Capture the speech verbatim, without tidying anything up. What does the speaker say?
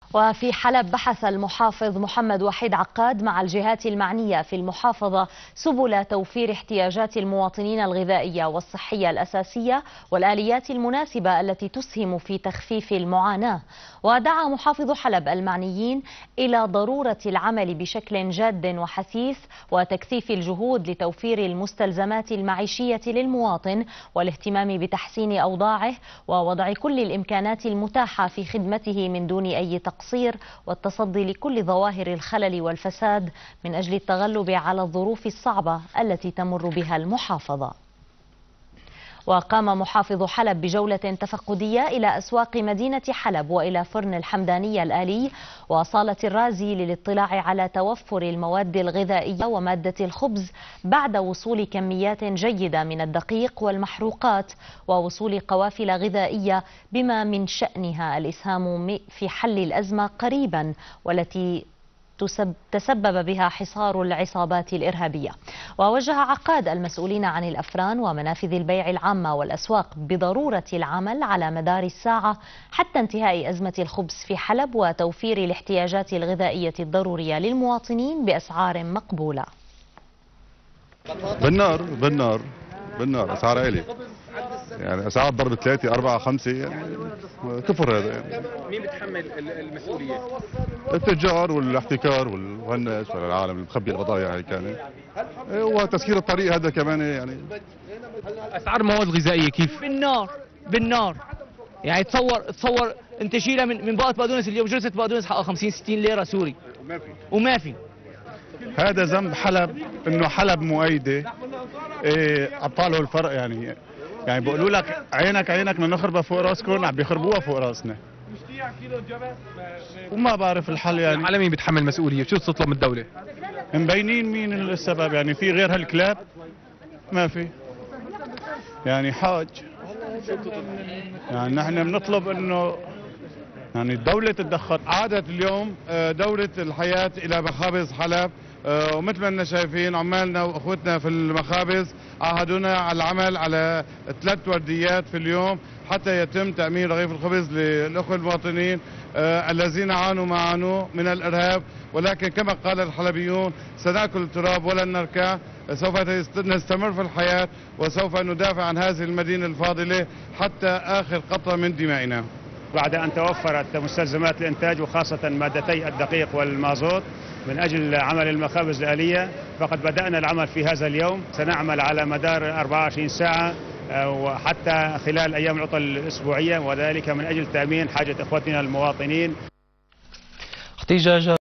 وفي حلب بحث المحافظ محمد وحيد عقاد مع الجهات المعنية في المحافظة سبل توفير احتياجات المواطنين الغذائية والصحية الأساسية والآليات المناسبة التي تسهم في تخفيف المعاناة. ودعا محافظ حلب المعنيين إلى ضرورة العمل بشكل جاد وحثيث وتكثيف الجهود لتوفير المستلزمات المعيشية للمواطن والاهتمام بتحسين أوضاعه ووضع كل الإمكانات المتاحة في خدمته من دون أي تقصير والتصدي لكل ظواهر الخلل والفساد من أجل التغلب على الظروف الصعبة التي تمر بها المحافظة. وقام محافظ حلب بجولة تفقدية إلى أسواق مدينة حلب وإلى فرن الحمدانية الآلي وصالة الرازي للاطلاع على توفر المواد الغذائية ومادة الخبز بعد وصول كميات جيدة من الدقيق والمحروقات ووصول قوافل غذائية بما من شأنها الإسهام في حل الأزمة قريبا والتي تسبب بها حصار العصابات الإرهابية. ووجه عقاد المسؤولين عن الأفران ومنافذ البيع العامة والأسواق بضرورة العمل على مدار الساعة حتى انتهاء أزمة الخبز في حلب وتوفير الاحتياجات الغذائية الضرورية للمواطنين بأسعار مقبولة. بالنار بالنار بالنار أسعار عالية، يعني أسعار ضرب ثلاثة أربعة خمسة، يعني كفر هذا. يعني مين بتحمل المسؤولية؟ التجار والاحتكار والناس والعالم اللي مخبي البضائع هي كانت، وتسكير الطريق هذا كمان. يعني أسعار المواد الغذائية كيف؟ بالنار بالنار يعني تصور تصور أنت شيلها من من باقة بقدونس اليوم جلسة بقدونس حقها خمسين ستين ليرة سوري وما في وما في. هذا ذنب حلب، انه حلب مؤيده. إيه ابطاله الفرق. يعني يعني بيقولوا لك عينك عينك بدنا نخربها فوق راسكم، عم بيخربوها فوق راسنا وما بعرف الحل. يعني على مين بتحمل مسؤوليه؟ شو تطلب من الدوله؟ مبينين مين السبب. يعني في غير هالكلاب؟ ما في. يعني حاج، يعني نحن بنطلب انه يعني الدولة تتدخل. عادت اليوم دورة الحياة إلى مخابز حلب، ومثل ما اننا شايفين عمالنا واخوتنا في المخابز عاهدونا على العمل على ثلاث ورديات في اليوم حتى يتم تأمين رغيف الخبز للأخوة المواطنين الذين عانوا ما عانوا من الإرهاب. ولكن كما قال الحلبيون سنأكل التراب ولن نركع، سوف نستمر في الحياة وسوف ندافع عن هذه المدينة الفاضلة حتى آخر قطرة من دمائنا. بعد أن توفرت مستلزمات الإنتاج وخاصة مادتي الدقيق والمازوت من أجل عمل المخابز الآلية، فقد بدأنا العمل في هذا اليوم. سنعمل على مدار أربعة وعشرين ساعة وحتى خلال أيام العطل الأسبوعية، وذلك من أجل تأمين حاجة إخوتنا المواطنين. احتجاج